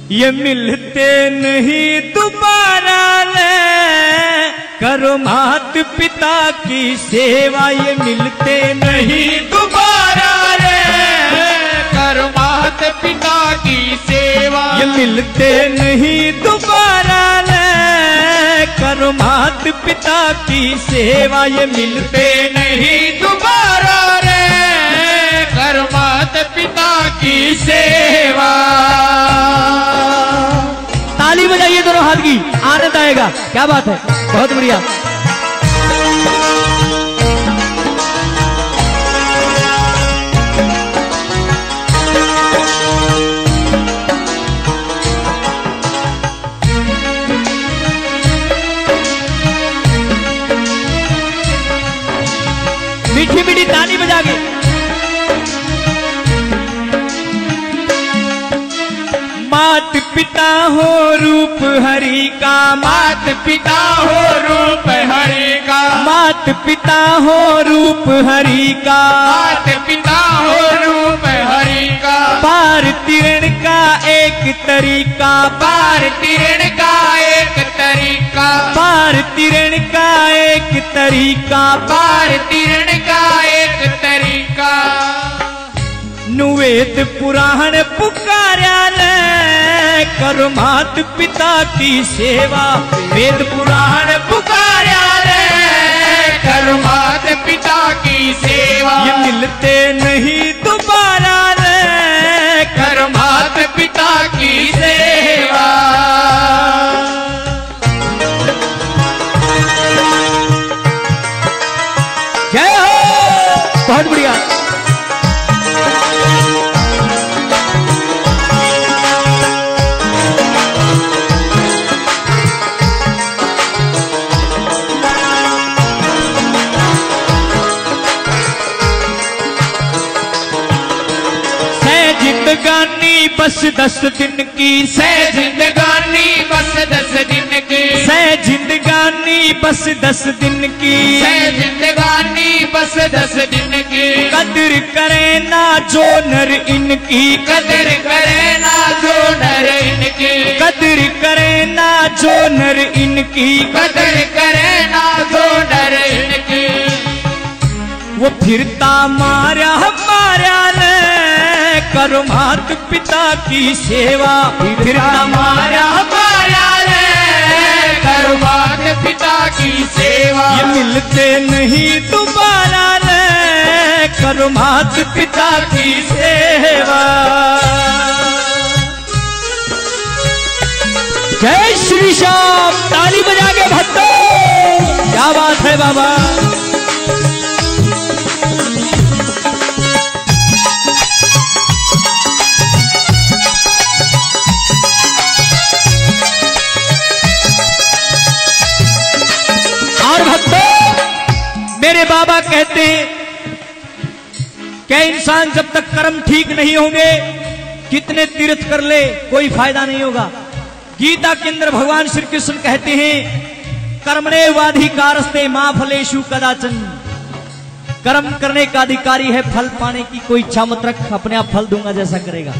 ये मिलते नहीं दोबारा ले, करो मात पिता की सेवा। ये मिलते नहीं दोबारा ले, करो मात पिता की सेवा। ये मिलते नहीं दोबारा ले, करो मात पिता की सेवा। ये मिलते नहीं दोबारा रे, करो मात पिता की सेवा। ताली बजाइए दोनों हाथ की, आनंद आएगा। क्या बात है, बहुत बढ़िया। मीठी मीठी ताली बजा के। मात पिता हो रूप हरि का, मात पिता हो रूप हरि का। मात पिता हो रूप हरि का, मात पिता हो रूप हरि का। पार तिरण का एक तरीका, पार तिरण का एक तरीका। पार तिरण का एक तरीका। पार तिरण का एक तरीका। नुवेद पुराण पुकार्या ले, करो मात पिता की सेवा। वेद पुराण पुकार्या ले, करो मात पिता की सेवा। ये मिलते नहीं दोबारा ले, करो मात पिता की सेवा। जय हो, बहुत बढ़िया। जिंदगानी बस 10 दिन की, सह जिंदगानी बस 10 दिन की। सह जिंदगानी बस 10 दिन की। सह जिंदगानी बस 10 दिन की। कदर करे ना जो नर इनकी, कदर करे ना जो नर इनकी। कदर करे ना जो नर इनकी। कदर करे ना जो नर इनकी। वो फिरता मारा मारा ले, करो मात पिता की सेवा। फिरता मारा मारा ले, करो मात पिता की सेवा। ये मिलते नहीं दोबारा ले, करो मात पिता की सेवा। जय श्री श्याम, ताली बजा के भक्तों, क्या बात है बाबा। और भक्तों, मेरे बाबा कहते हैं क्या इंसान जब तक कर्म ठीक नहीं होंगे, कितने तीर्थ कर ले कोई फायदा नहीं होगा। गीता के अंदर भगवान श्री कृष्ण कहते हैं कर्मणे वाधिकारस्ते मां फलेषु कदाचन। कर्म करने का अधिकारी है, फल पाने की कोई इच्छा मत रख, अपने आप फल दूंगा जैसा करेगा।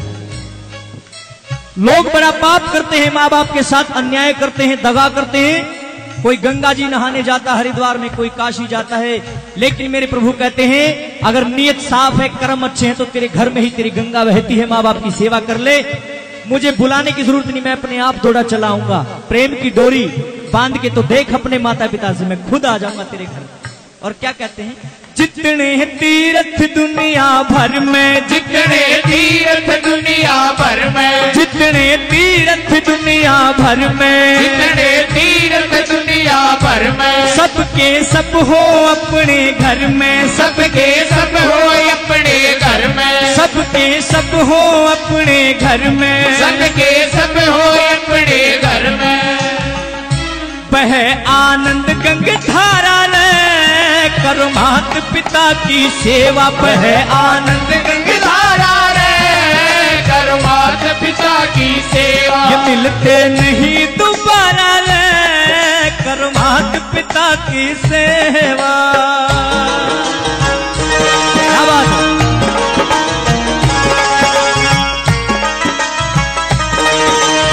लोग बड़ा पाप करते हैं, माँ बाप के साथ अन्याय करते हैं, दगा करते हैं। कोई गंगा जी नहाने जाता हरिद्वार में, कोई काशी जाता है, लेकिन मेरे प्रभु कहते हैं अगर नीयत साफ है, कर्म अच्छे हैं, तो तेरे घर में ही तेरी गंगा बहती है। माँ बाप की सेवा कर ले, मुझे बुलाने की जरूरत नहीं, मैं अपने आप दौड़ा चला आऊंगा। प्रेम की डोरी बांध के तो देख अपने माता पिता से, मैं खुद आ जाऊंगा तेरे घर। और क्या कहते हैं, जितने तीर्थ दुनिया भर में, जितने तीर्थ दुनिया भर में, जितने तीर्थ दुनिया भर में, जितने तीर्थ दुनिया भर में, सबके सब हो अपने घर में, सबके सब हो अपने घर में, सबके सब हो अपने घर में, सबके सब हो अपने घर में। बह आनंद गंग धारा ले, करो मात पिता की सेवा। बह आनंद गंग धारा रे, करो मात पिता की सेवा। ये मिलते नहीं दोबारा ले, करो मात पिता की सेवा। क्या बात है।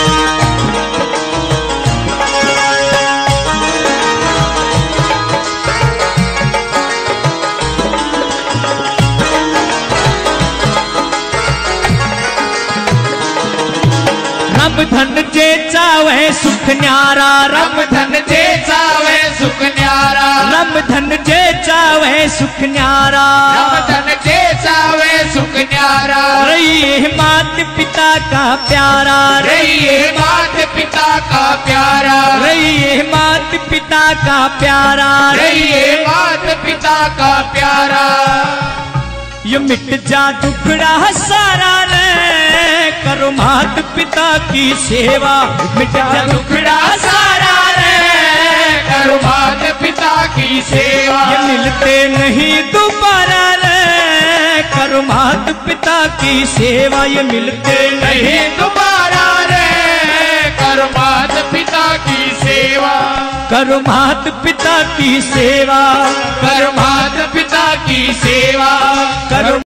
रम धन जे चावे सुख न्यारा, रम धन जे चावे सुख न्यारा, रम धन जे चावे सुख न्यारा, रम धन जे चावे सुख न्यारा। रहिए मात पिता का प्यारा, रहिए मात पिता का प्यारा, रहिए मात पिता का प्यारा, रहिए मात पिता का प्यारा। ये मिट जा दुखड़ा सारा रे, करो मात पिता की सेवा। मिट जा दुखड़ा सारा रे, करो मात पिता की सेवा। ये मिलते नहीं दोबारा रे, करो मात पिता की सेवा। ये मिलते नहीं दोबारा रे, करो मात पिता की सेवा। करो मात पिता की सेवा, करो मात पिता की सेवा।